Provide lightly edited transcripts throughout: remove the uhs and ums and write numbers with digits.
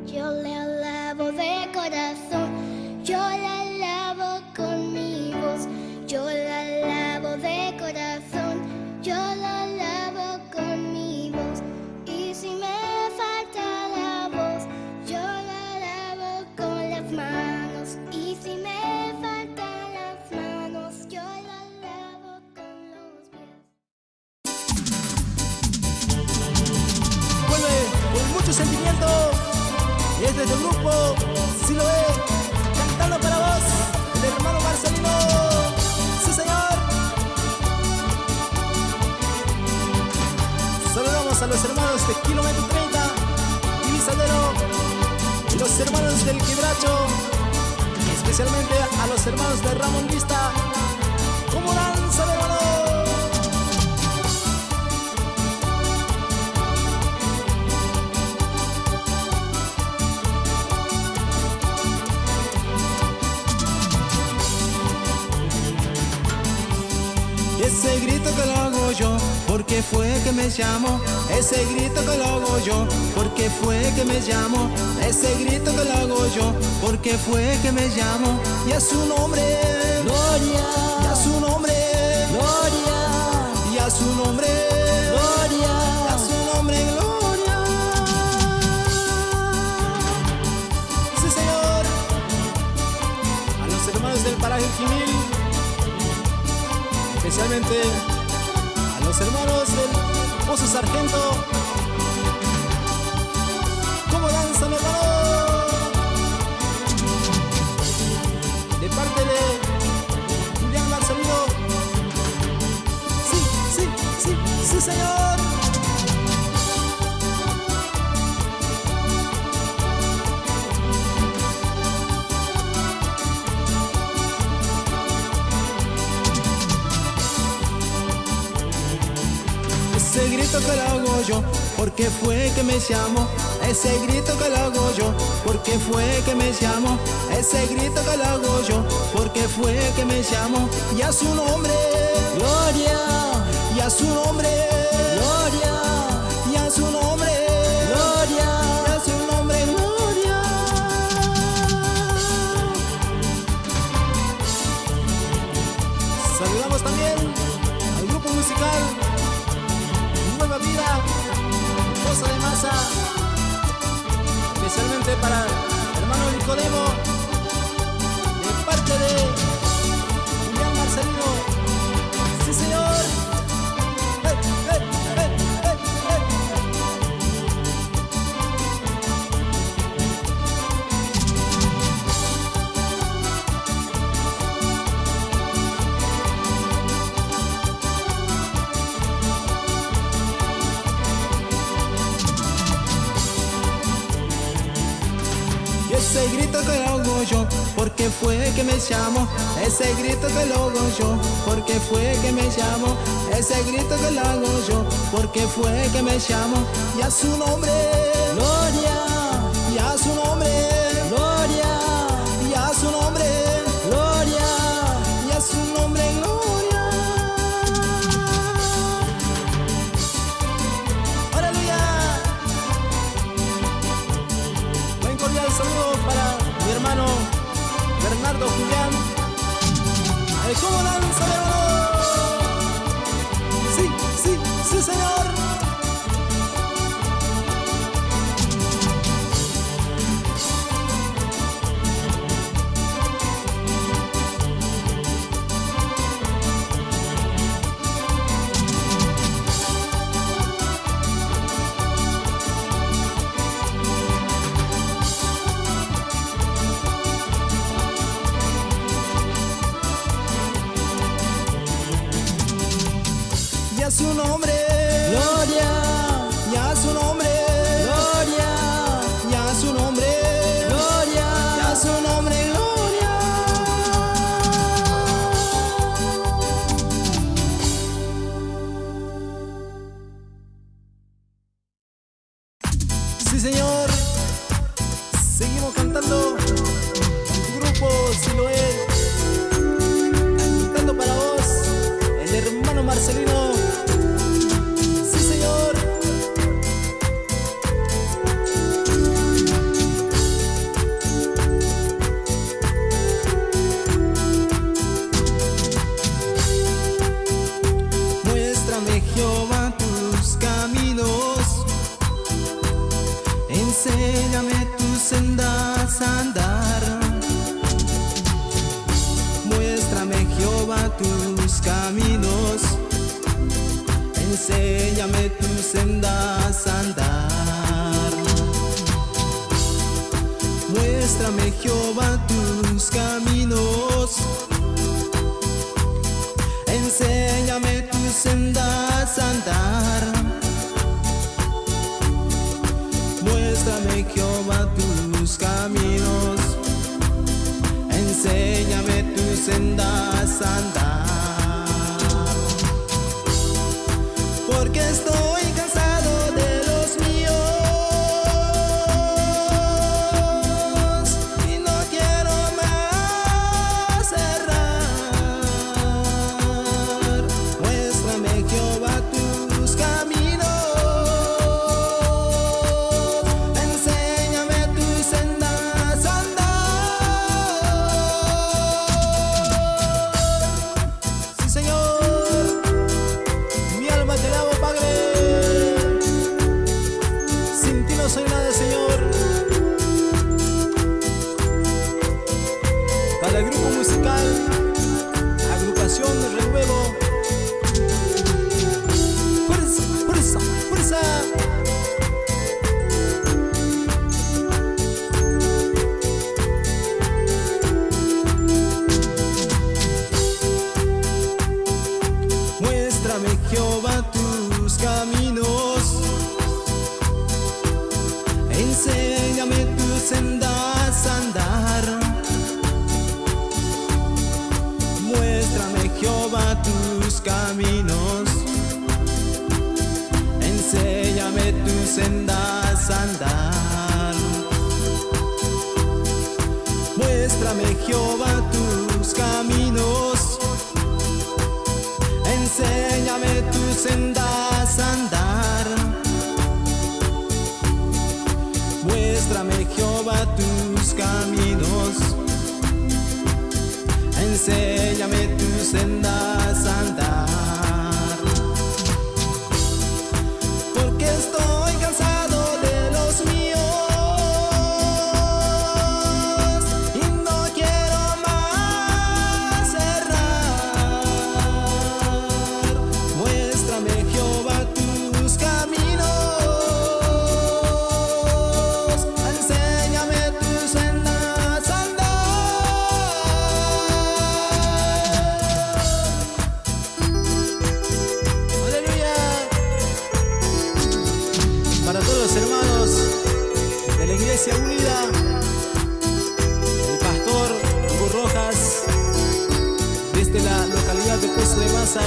Yo le alabo de corazón, yo le alabo con mi voz. Yo le alabo de corazón, yo le alabo con mi voz. Y si me falta la voz, yo le alabo con las manos. Y si me faltan las manos, yo le alabo con los pies. Vuelve con mucho sentimiento. Y es desde el grupo Siloé, cantando para vos, el hermano Marcelino. ¡Sí, señor! Saludamos a los hermanos de Kilómetro 30, Divisadero, y los hermanos del Quebracho, y especialmente a los hermanos de Ramón Vista. ¡Cómo danza, hermano! Ese grito que lo hago yo, porque fue que me llamo. Ese grito que lo hago yo, porque fue que me llamo. Ese grito que lo hago yo, porque fue que me llamo. Y a su nombre, gloria. Y a su nombre, gloria. Y a su nombre, gloria. Y a su nombre, gloria. Sí, señor. A los hermanos del paraje Jimil, especialmente a los hermanos del Pozo Sargento. ¿Cómo danzan, hermano? De parte de Julián Marcelino. Sí, sí, sí, sí, señor. Ese grito que lo hago yo, porque fue que me llamo. Ese grito que lo hago yo, porque fue que me llamo. Ese grito que lo hago yo, porque fue que me llamo. Y a su nombre, gloria. Y a su nombre, gloria. Y a su nombre, gloria. Y a su nombre, gloria. Saludamos también al grupo musical Nueva Vida, Cosa de Masa, especialmente para el hermano Nicodemo, de parte de Julián Marcelino. Sí, señor. ¡Hey, hey, hey, hey, hey! Ese grito que lo hago yo, porque fue que me llamo. Ese grito que lo hago yo, porque fue que me llamo. Ese grito que lo hago yo, porque fue que me llamo. Y a su nombre, gloria. Y a su nombre, gloria. Y a su nombre, gloria. Y a su nombre, gloria. ¡Aleluya! Buen cordial saludo para mi hermano Bernardo Julián. ¡Ay, cómo danza, hermano! Sí, sí, sí, señor. Y a su nombre, gloria. Y a su nombre, gloria. Y a su nombre, gloria. Y a su nombre, gloria. Sí, señor. Seguimos cantando con tu grupo Siloé. Cantando para vos, el hermano Marcelino. Sí, señor. enséñame tus sendas a andar. Muéstrame, Jehová, tus caminos, enséñame tus sendas a andar. Muéstrame, Jehová, tus caminos, enséñame tus sendas a andar. Muéstrame, Jehová, tus caminos, enséñame tus sendas a andar. Porque estoy cansado de los míos y no quiero más errar. Muéstrame, Jehová, tus caminos, enséñame tus sendas a andar. Sí, Señor, mi alma te alabo, Padre. Sin ti no soy nada, Señor. Para el grupo musical Agrupación de Renuevo, fuerza, fuerza, fuerza. Muéstrame, Jehová, tus caminos, enséñame tus sendas a andar. Muéstrame, Jehová, tus caminos, enséñame tus sendas a andar. Muéstrame, Jehová, tus caminos, enséñame tus sendas a andar. Muéstrame, Jehová, tus caminos, enséñame tus sendas a andar. Porque estoy cansado de los míos y no quiero más errar. Muéstrame, Jehová, tus caminos, enséñame tus sendas a andar. Aleluya. Para todos los hermanos de la Iglesia Unida, el pastor Hugo Rojas, desde la localidad de Pozo de Maza,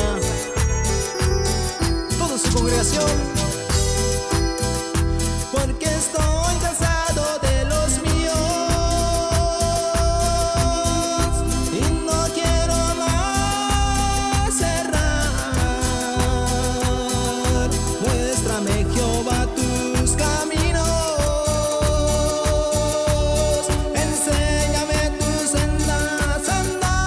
toda su congregación. Porque estoy cansado de los míos y no quiero más errar. Muéstrame, Jehová, tus caminos, enséñame tus sendas a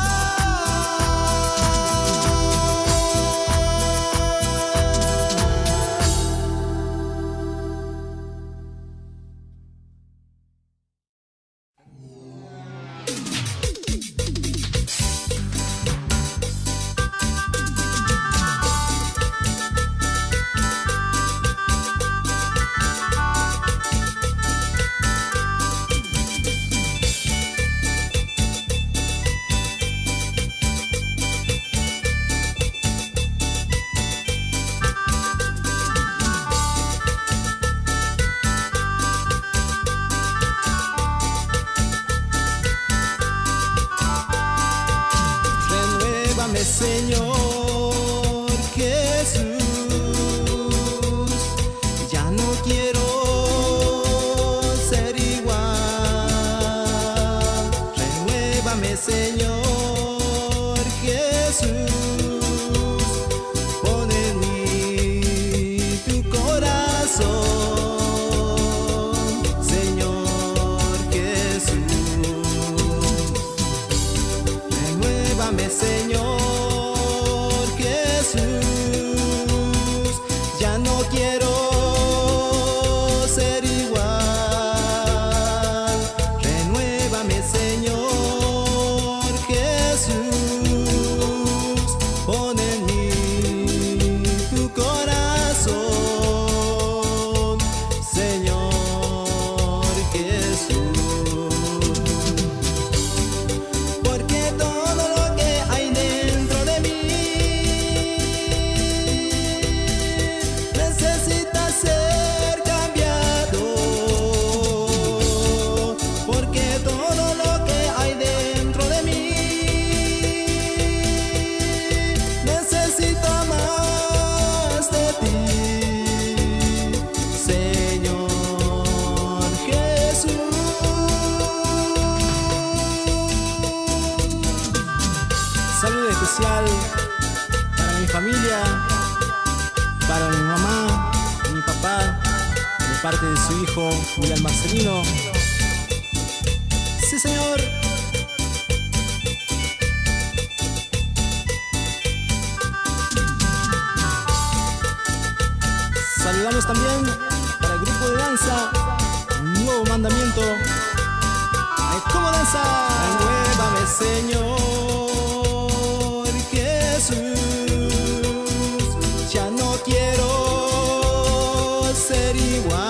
Renuévame, Señor Jesús, ya no quiero ser igual. Renuévame, Señor Jesús, pon en mí tu corazón, Señor Jesús. Renuévame, Señor Jesús, ya no quiero ser igual. especial para mi familia, para mi mamá, mi papá, de parte de su hijo Julián Marcelino. Sí, señor. Saludamos también para el grupo de danza Nuevo Mandamiento. ¿Cómo danza? Renuévame, Señor Jesús, ya no quiero ser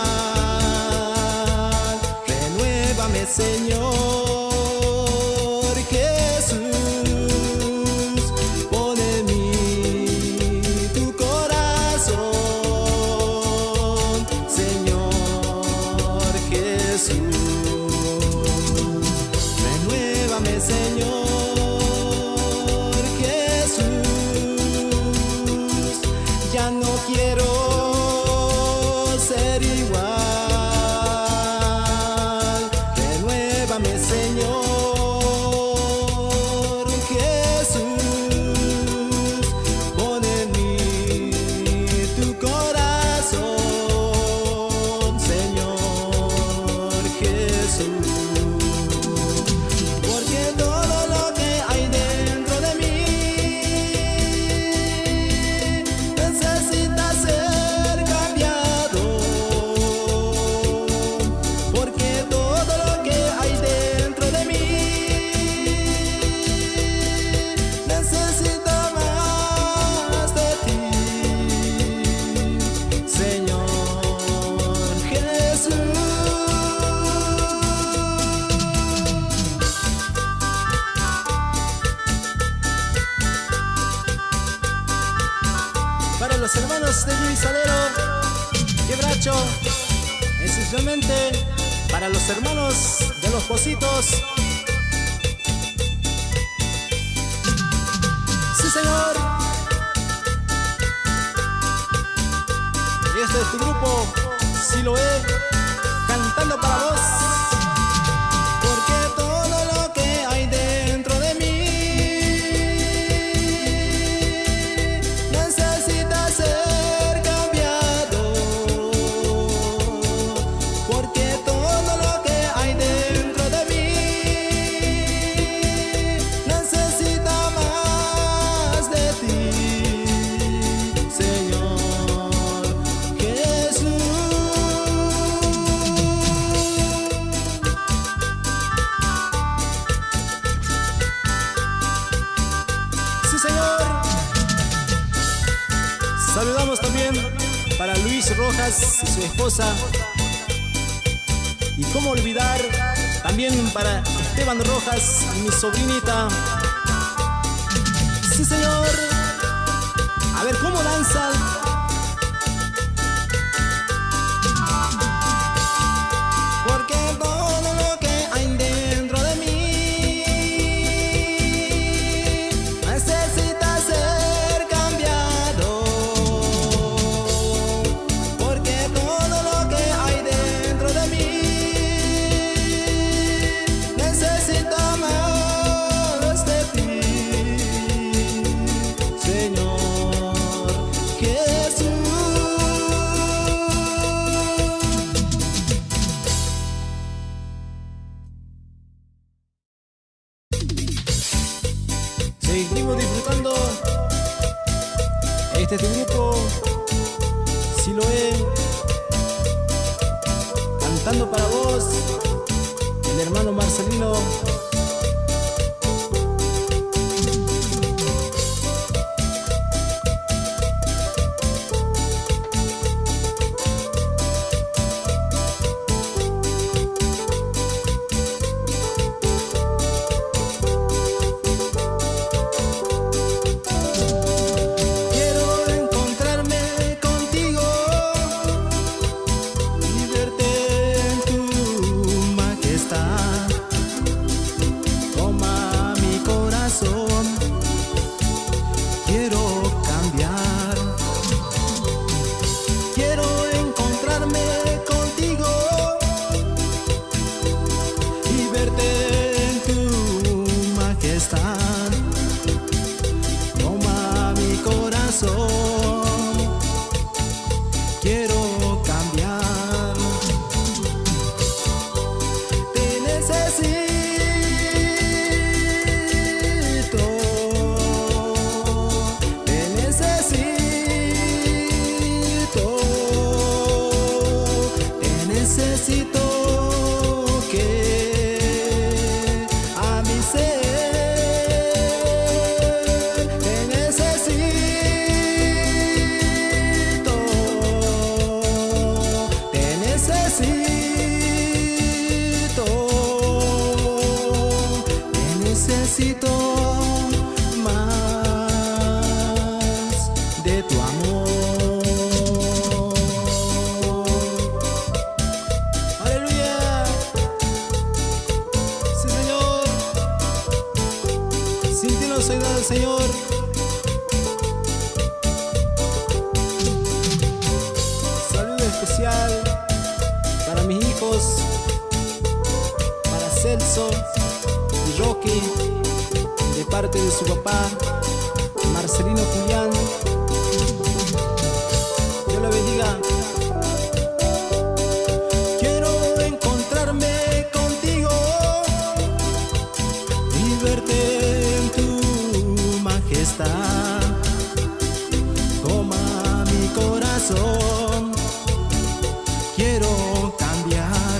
igual. Renuévame, Señor Jesús, pon en mí tu corazón, Señor Jesús. Renuévame, Señor Jesús, ya no quiero ser igual. Renuévame, Señor Jesús, pon en mí tu corazón, Señor Jesús. Porque todo lo que hay dentro de mí necesita ser cambiado. Porque todo lo que hay dentro de mí necesita más de ti, Señor Jesús. Para los hermanos de Luis Salero, Quebracho, esencialmente para los hermanos de Los Pocitos. Sí, señor. Este es tu grupo, Siloé, cantando para vos. Porque todo lo que hay dentro de mí necesita ser cambiado. Porque todo lo que hay dentro de mí necesita más de ti, Señor Jesús. Sí, señor. Saludamos también para Luis Rojas y su esposa. Y cómo olvidar también para Esteban Rojas y mi sobrinita. Sí, señor. A ver cómo danzan. Porque todo lo que hay dentro de mí necesita ser cambiado. Porque todo lo que hay dentro de mí necesita más de ti, Señor Jesús. Seguimos disfrutando. Este es tu grupo, Siloé, cantando para vos, el hermano Marcelino. Quiero encontrarme contigo y verte en tu majestad. necesito más de tu amor. Aleluya. Sí, Señor. Sin ti no soy nada, Señor. Saludo especial para mis hijos, para Celso y Rocky, de parte de su papá, Marcelino Julián. Dios lo bendiga. Quiero encontrarme contigo y verte en tu majestad. Toma mi corazón, quiero cambiar.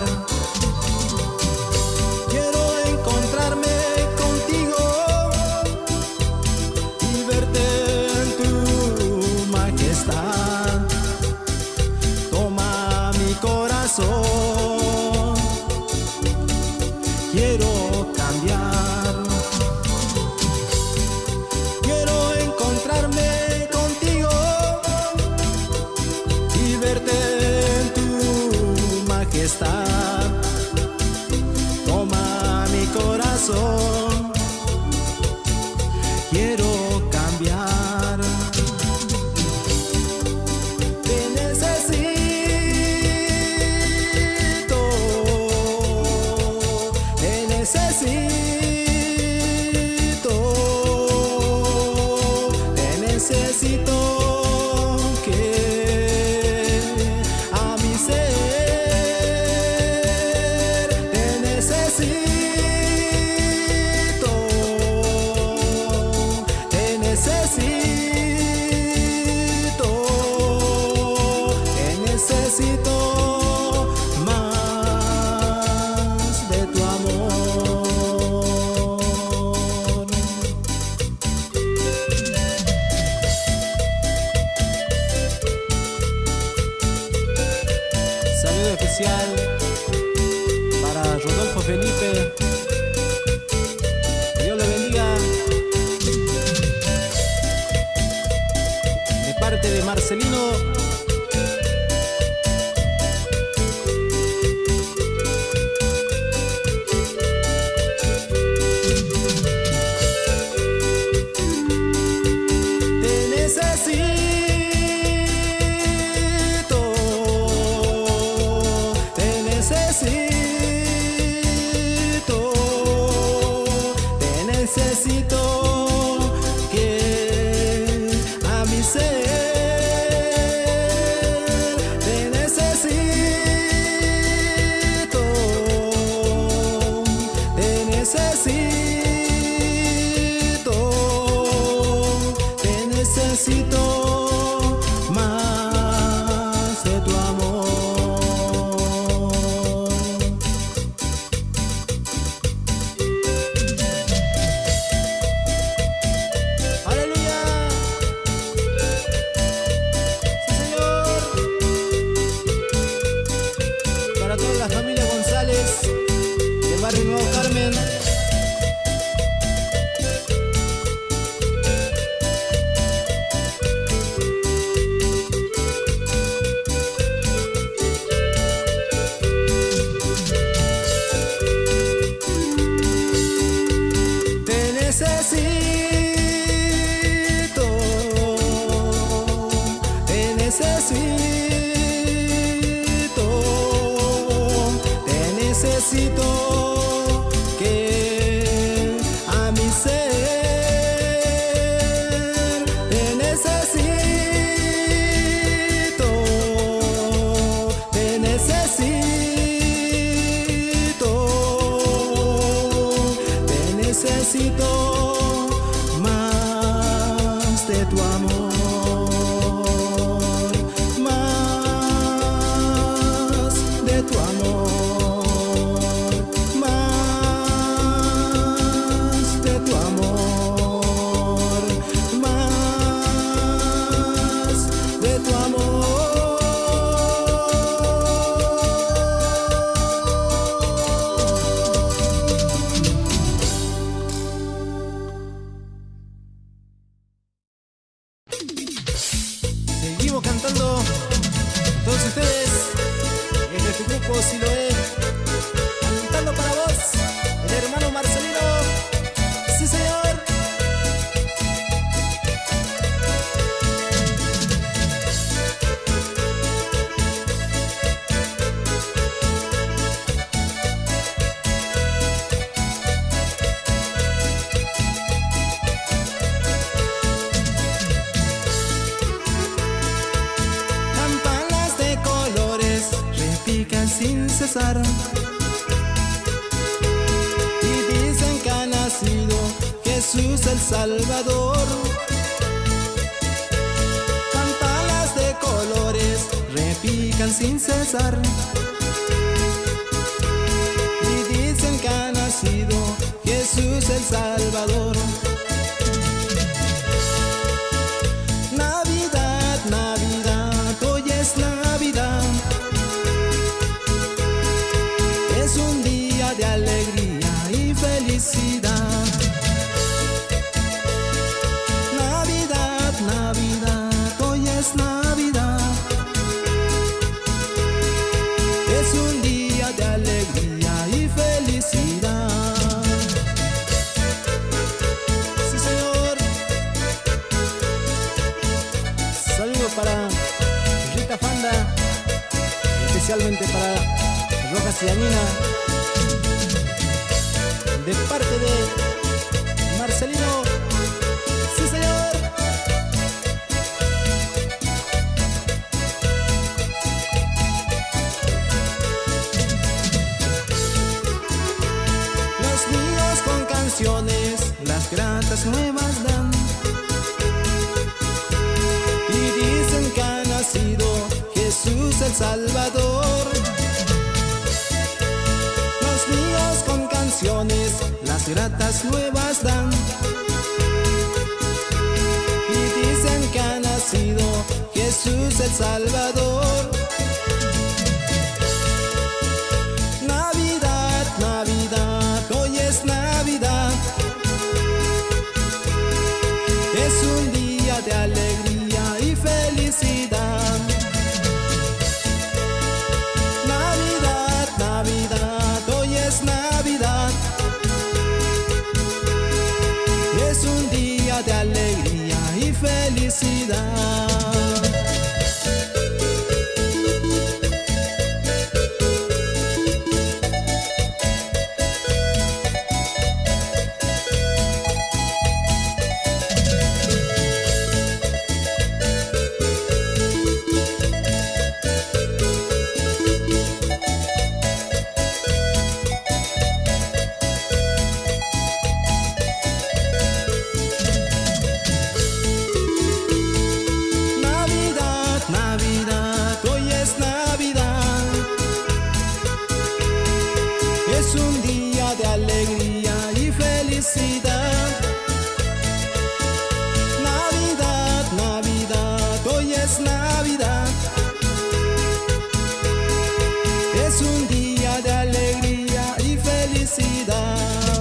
Quiero encontrarme contigo y verte en tu majestad. Toma mi corazón, quiero cambiar. Quiero encontrarme contigo y verte en tu majestad. Toma mi corazón, quiero cambiar. Te necesito, te necesito, te necesito que a mi ser te necesito, te necesito, te necesito más de tu amor. Saludo especial para Rodolfo Felipe. Dios lo bendiga. De parte de Marcelino. Te necesito, te necesito, te necesito que a mi ser te necesito, te necesito, te necesito más de tu amor. Aleluya. Sí, Señor. Para toda la familia González del barrio Nuevo Carmen. Te necesito, te necesito, te necesito que a mi ser te necesito, te necesito, te necesito más de tu amor, más de tu amor, más de tu amor, más de tu amor. cesar. Y dicen que ha nacido Jesús el Salvador. Campanas de colores repican sin cesar. Y dicen que ha nacido Jesús el Salvador. Navidad, Navidad, hoy es Navidad. Es un día de alegría y felicidad. Navidad, Navidad, hoy es Navidad. Es un día de alegría y felicidad. Sí, señor. Saludos para Rita Fanda, especialmente para Rojas y Anina, de parte de Marcelino. Sí, señor. Los niños con canciones las gratas nuevas dan. Y dicen que ha nacido Jesús el Salvador. Los niños con canciones las gratas nuevas dan. Y dicen que ha nacido Jesús el Salvador. Navidad, Navidad, hoy es Navidad. Es un día de alegría y felicidad. Navidad, Navidad, hoy es Navidad. Es un día de alegría y felicidad. Es un día de alegría y felicidad. Navidad, Navidad, hoy es Navidad. Es un día de alegría y felicidad.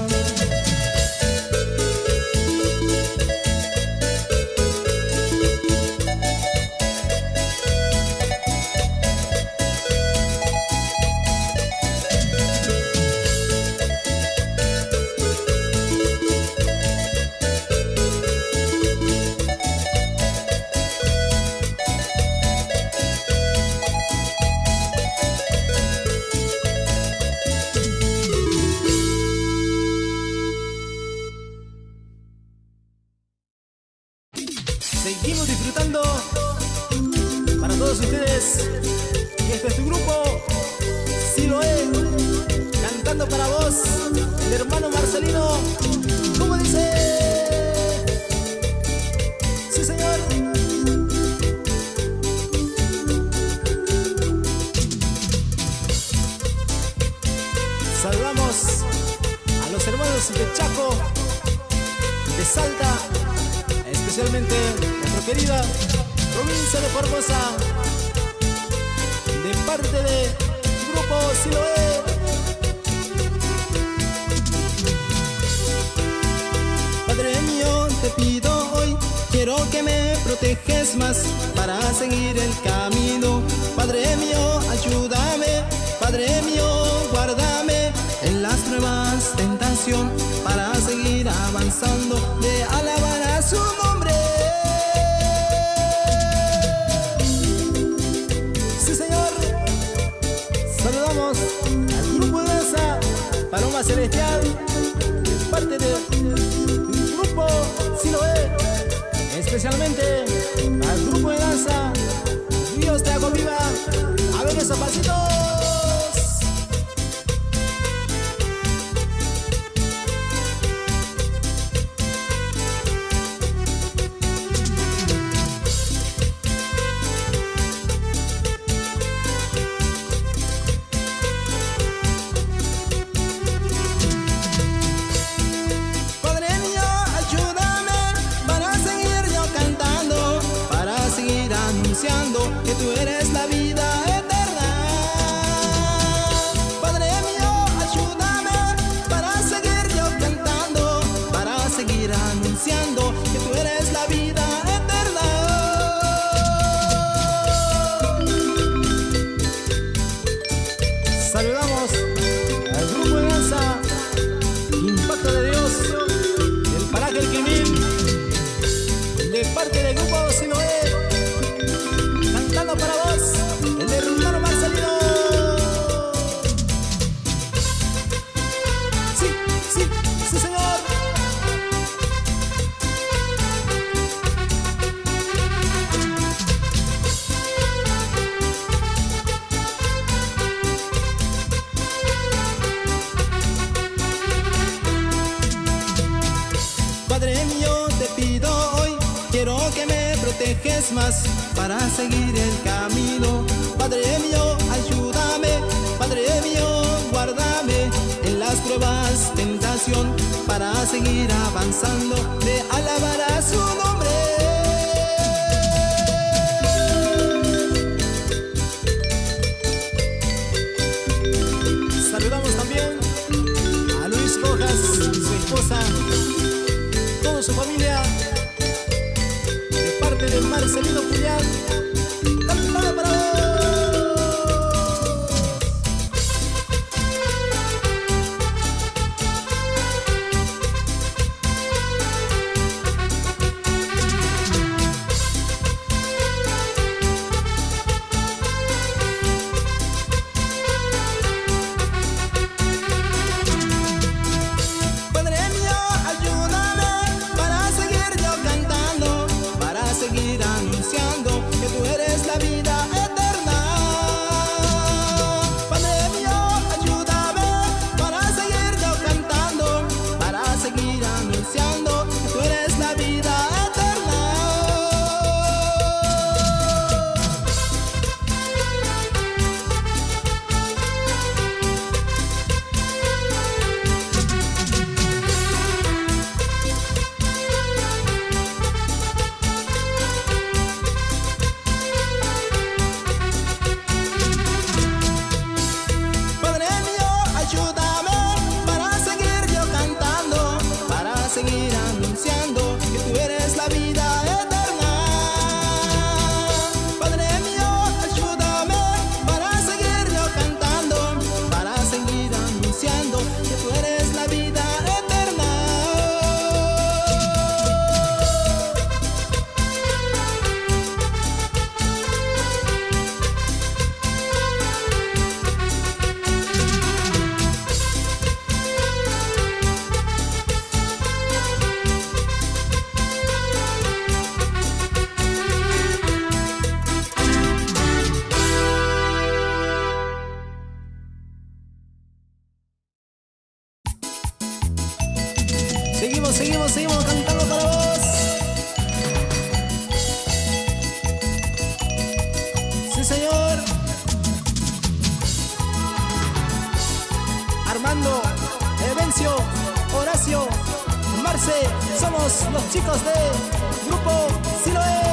Seguimos disfrutando para todos ustedes. Y este es tu grupo Siloé, cantando para vos, el hermano Marcelino. ¿Cómo dice? Sí, señor. Saludamos a los hermanos de Chaco, de Salta, especialmente nuestra querida provincia de Formosa, de parte de Grupo Siloé. Padre mío, te pido hoy, quiero que me proteges más para seguir el camino. Padre mío, ayúdame, Padre mío, guárdame en las pruebas, tentación, para seguir avanzando, de alabar a su nombre. Sí, señor. Saludamos al grupo de danza Paloma Celestial, de parte del grupo Siloé, especialmente al grupo de danza Dios te hago viva. A ver esos pasitos. Padre mío, te pido hoy, quiero que me proteges más para seguir el camino. Padre mío, ayúdame, Padre mío, guárdame en las pruebas, tentación, para seguir avanzando, te alabará su nombre. Saludamos también a Luis Rojas, su esposa, toda su familia, de parte de Marcelino Julián. ¡Cantado para vos! Seguimos cantando para vos. Sí, señor. Armando, Evencio, Horacio, Marce, somos los chicos de Grupo Siloé.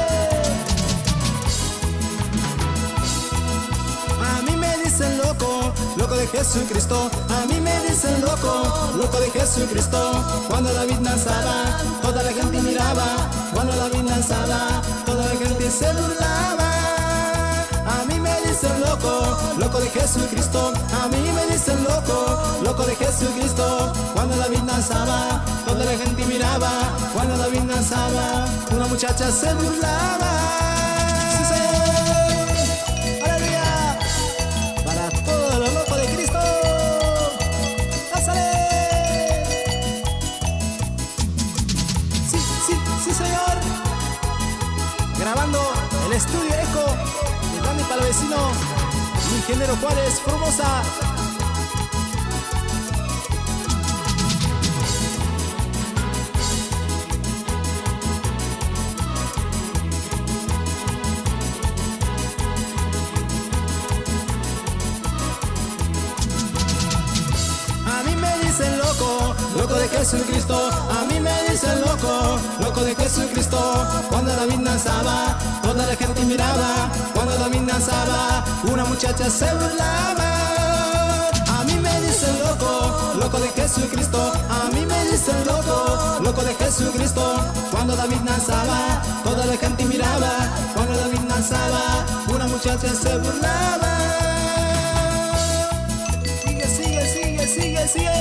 A mí me dicen loco, loco de Jesucristo. A mí me dicen loco, loco de Jesucristo. Cuando David danzaba, toda la gente miraba. Cuando David danzaba, toda la gente se burlaba. A mí me dicen loco, loco de Jesucristo. A mí me dicen loco, loco de Jesucristo. Cuando David danzaba, toda la gente miraba. Cuando David danzaba, una muchacha se burlaba. Sí, señor. Aleluya. Para todos los locos de Cristo. ¡Pásale! Sí, señor. Grabando el estudio Eco de Dani Palavecino, Ingeniero Juárez, Formosa. Loco de Jesucristo, a mí me dicen loco, loco de Jesucristo. Cuando David danzaba, toda la gente miraba. Cuando David danzaba, una muchacha se burlaba. A mí me dicen loco, loco de Jesucristo. A mí me dicen loco, loco de Jesucristo. Cuando David danzaba, toda la gente miraba. Cuando David danzaba, una muchacha se burlaba. Sigue.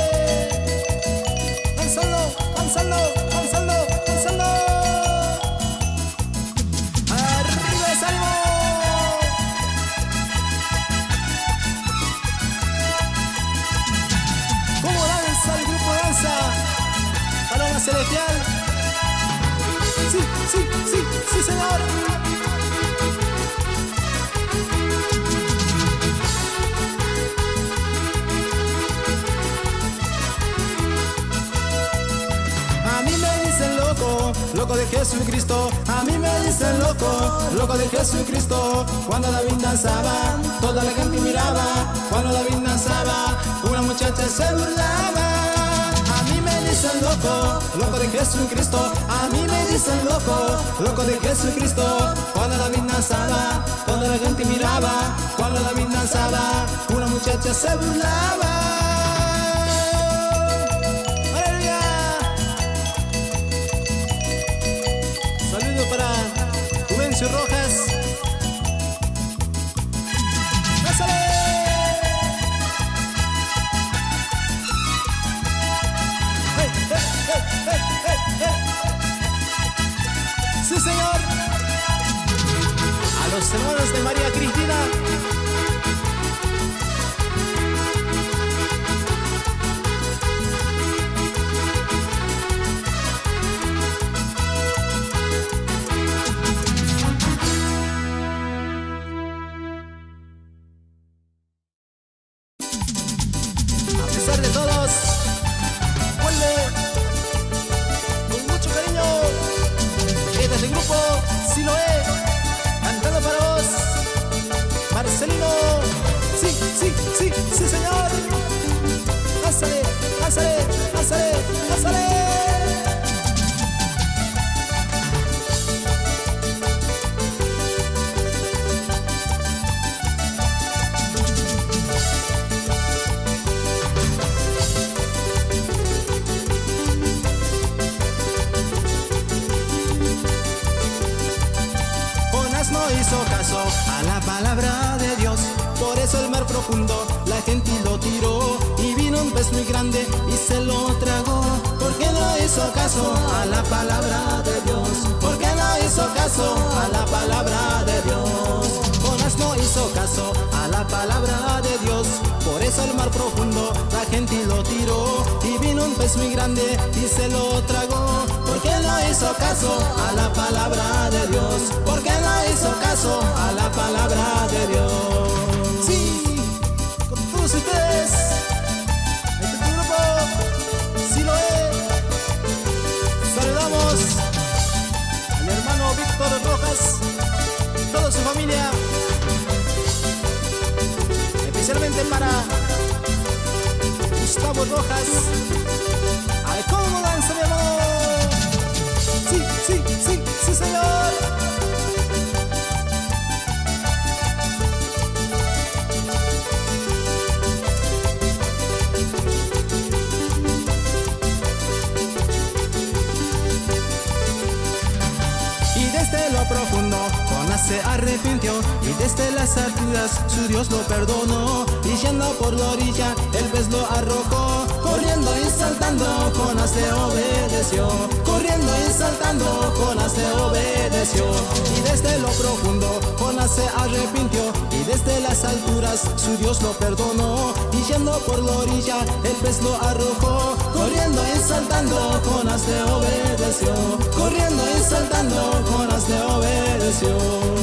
Avanzando. Arriba es ánimo. ¿Cómo danza el grupo de danza? Paloma Celestial. Sí, señor. A mí me loco de Jesucristo. A mí me dicen loco, loco de Jesucristo. Cuando David danzaba, toda la gente miraba. Cuando David danzaba, una muchacha se burlaba. A mí me dicen loco, loco de Jesucristo. A mí me dicen loco, loco de Jesucristo. Cuando David danzaba, toda la gente miraba. Cuando David danzaba, una muchacha se burlaba. ¡Aleluya! Saludos para Juvencio Rojas. ¡Pásale! ¡Sí, señor! A los hermanos de María Cristina. A pesar de todos, vuelve con mucho cariño. Este es el grupo Siloé, cantando para vos, Marcelino. Sí, sí, sí, sí, señor. Pásale, pásale, pásale, pásale. No hizo caso a la palabra de Dios, por eso el mar profundo la gente lo tiró, y vino un pez muy grande y se lo tragó. ¿Por qué no hizo caso a la palabra de Dios? ¿Por qué no hizo caso a la palabra de Dios? Jonás no hizo caso a la palabra de Dios, por eso el mar profundo la gente lo tiró, y vino un pez muy grande y se lo tragó. ¿Por qué no hizo caso a la palabra de Dios? ¿Por qué no hizo caso a la palabra de Dios? Sí, con todos ustedes, este grupo Siloé. Saludamos al hermano Víctor Rojas, toda su familia, especialmente para Gustavo Rojas. ¡Ay, cómo danza, mi amor! Sí, sí, sí, sí, señor. Y desde lo profundo Jonás se arrepintió, y desde las alturas su Dios lo perdonó, y yendo por la orilla el pez lo arrojó. Corriendo y saltando Jonás le obedeció, corriendo y saltando Jonás le obedeció. Y desde lo profundo Jonás se arrepintió, y desde las alturas su Dios lo perdonó, y yendo por la orilla el pez lo arrojó. Corriendo y saltando Jonás le obedeció, corriendo y saltando Jonás le obedeció.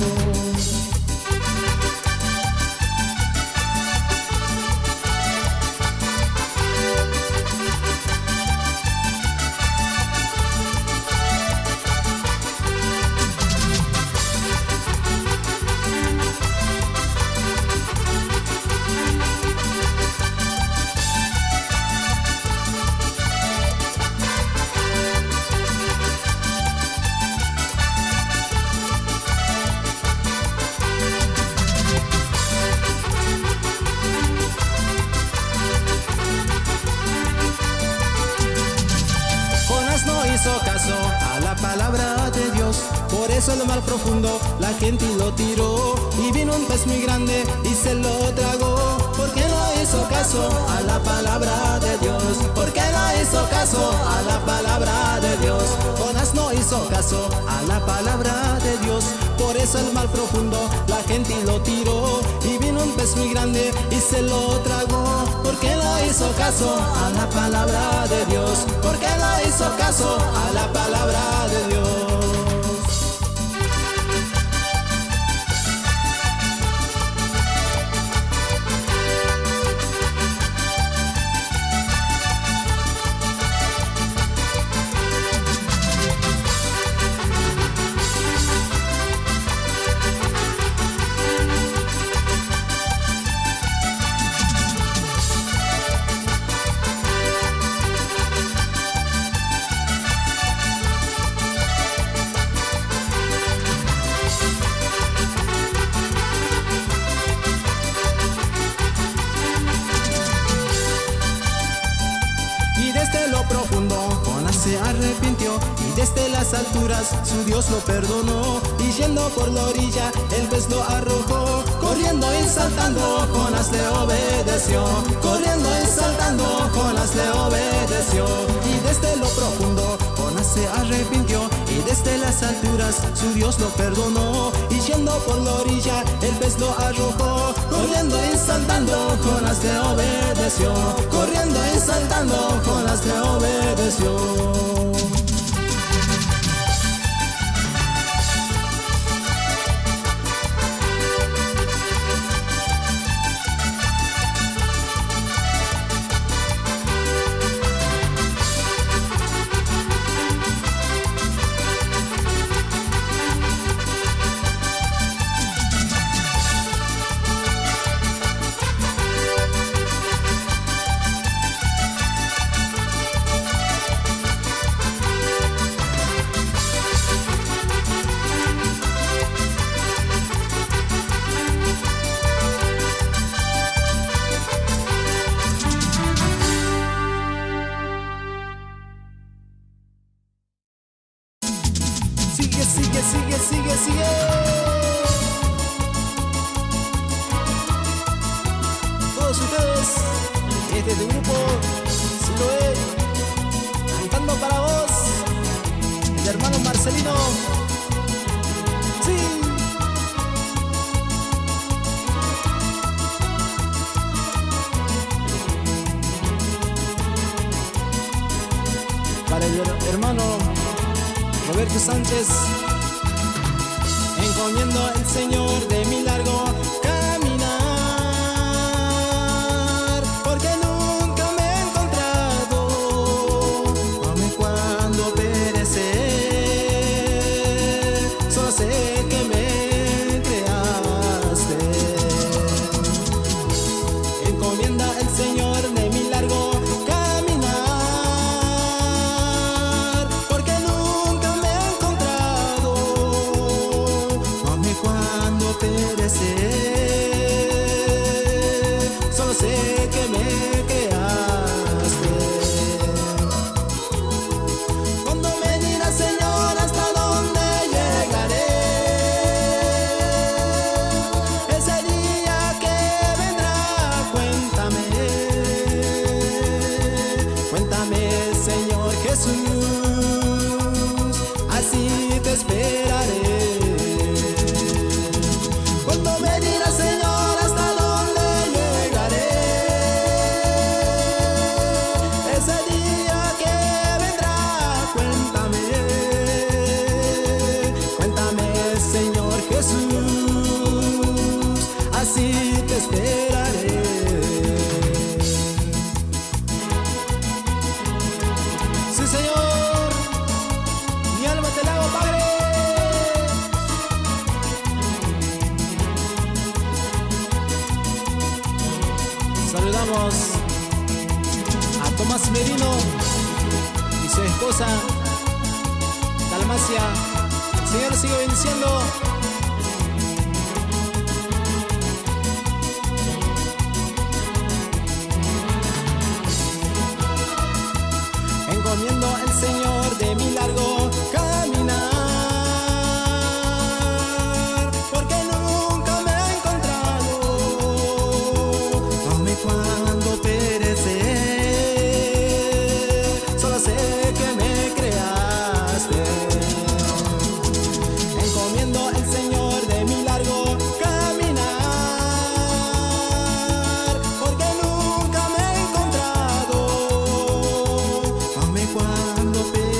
Hizo caso a la palabra de Dios, por eso el mar profundo la gente lo tiró, y vino un pez muy grande y se lo tragó. ¿Por qué no hizo caso a la palabra de Dios? ¿Por qué no hizo caso a la palabra de Dios? Jonás no hizo caso a la palabra de Dios, por eso el mar profundo la gente lo tiró, y vino un pez muy grande y se lo tragó. ¿Por qué no hizo caso a la palabra de Dios? ¿Por qué no hizo caso a la palabra de Dios? desde las alturas su Dios lo perdonó, y yendo por la orilla el pez lo arrojó. Corriendo y saltando Jonás le obedeció, corriendo y saltando Jonás le obedeció. Y desde lo profundo Jonás se arrepintió, y desde las alturas su Dios lo perdonó, y yendo por la orilla el pez lo arrojó. Corriendo y saltando Jonás le obedeció, corriendo y saltando Jonás le obedeció. Sigue. Todos ustedes, este es tu grupo, Siloé, cantando para vos, el hermano Marcelino. Sí. Para el hermano Roberto Sánchez. Encomiendo al Señor de mi largo caminar, porque nunca me he encontrado, aun cuando perecer, solo sé que me creaste. Encomienda al Señor de mi largo caminar, porque nunca me he encontrado, cuando perecer, solo sé que me creaste. Cuando me dirás, Señor, hasta dónde llegaré, ese día que vendrá, cuéntame, Señor Jesús, así te esperaré. Señor, hasta dónde llegaré, ese día que vendrá, cuéntame, Señor Jesús, así te esperaré. Sí, Señor, mi alma te la hago, Padre. Saludamos a Tomás Merino y su esposa Dalmacia. El Señor sigue bendiciendo. Encomiendo al Señor de mi largo caminar, porque nunca me he encontrado, aun cuando perecer, solo sé que me creaste. Encomiendo al Señor de mi largo caminar, porque nunca me he encontrado, aun cuando perecer,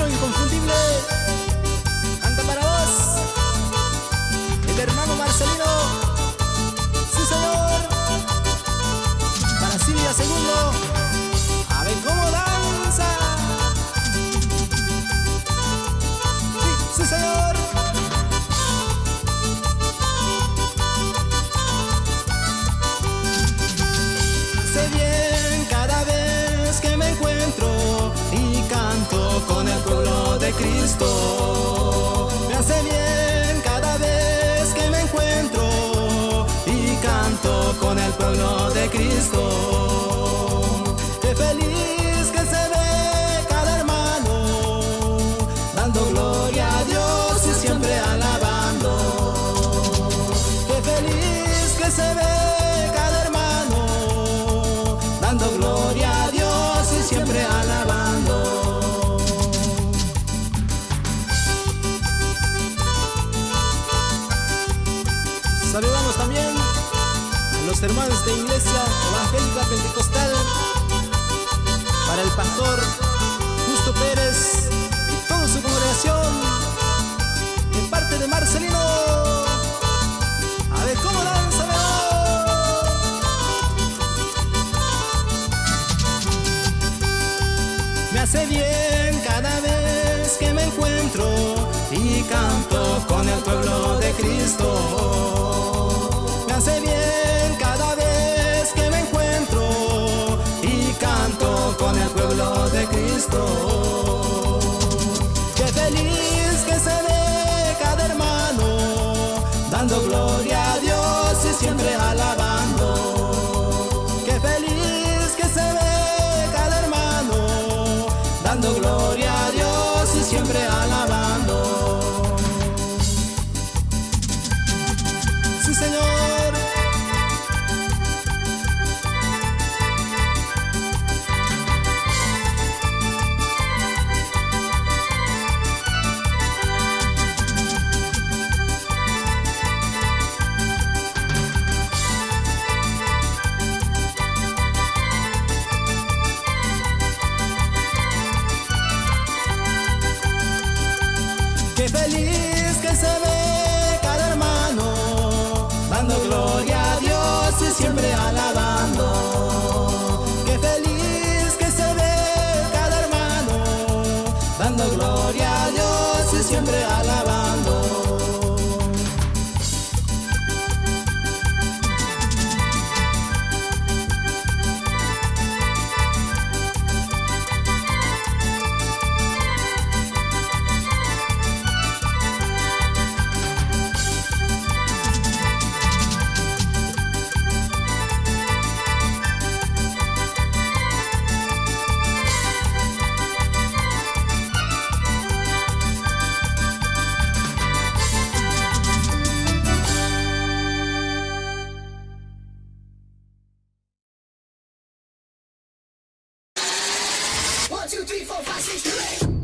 canción inconfundible. Canta para vos, el hermano Marcelino. Sí, señor. Para Silvia Segundo. A ver cómo danza. Sí, sí, señor. Sé bien cada vez que me encuentro y canto con el pueblo de Cristo. Me hace bien cada vez que me encuentro y canto con el pueblo de Cristo. Qué feliz que se ve cada hermano dando gloria a Dios y siempre alabando. Qué feliz que se ve cada hermano dando gloria a Dios y siempre alabando. Saludamos también a los hermanos de Iglesia Evangélica Pentecostal, para el pastor Justo Pérez y toda su congregación, de parte de Marcelino. A ver cómo danza, me hace bien cada vez que me encuentro y canto con el pueblo de Cristo. Me hace bien cada vez que me encuentro y canto con el pueblo de Cristo. Qué feliz que se ve cada hermano dando gloria a Dios y siempre alabando. Qué feliz que se ve cada hermano dando gloria a Dios y siempre alabando. Sí, señor. Qué feliz que se ve cada hermano dando gloria a Dios y siempre alabando. Qué feliz que se ve cada hermano dando gloria a Dios y siempre alabando. One, two, three, four, five, six, seven, eight.